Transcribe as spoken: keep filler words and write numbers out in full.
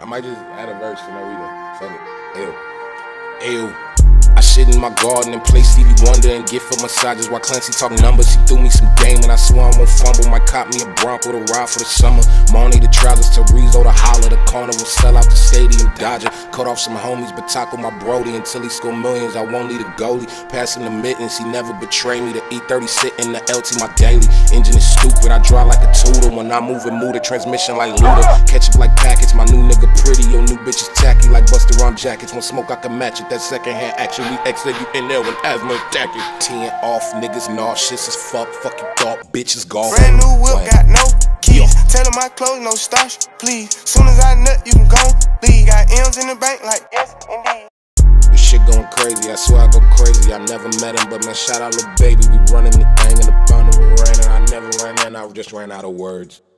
I might just add a verse for no reason. Fuck it. Ew. Ew. I shit in my garden and play Stevie Wonder and get for massages while Clancy talk numbers. He threw me some game and I swore I won't fumble. Might cop me a Bronco to ride for the summer. Marni the trousers to Risso the holla. The carnival sell out the stadium Dodger. Cut off some homies but tackle my brodie until he score millions. I won't need a goalie. Pass him the mittens. He never betray me. The E thirty sit in the L T my daily. Engine is stupid. I drive like a tutor. When I move and move the transmission like Luda. Ketchup like packets. My new nigga pretty. Your new bitch is tacky like Busta Rhymes jackets. When smoke I can match it. That second hand action. We exit you in there when asthma attack you. Teeing off, niggas nauseous as fuck. Fuck you thought, bitches golf. Brand new whip, got no keys. Tell them my clothes, no starch, please. Soon as I nut, you can go leave. Got M's in the bank, like yes, indeed. This shit going crazy, I swear I go crazy. I never met him, but man, shout out little baby. We running the thing in the thunder rain, and I never ran in. I just ran out of words.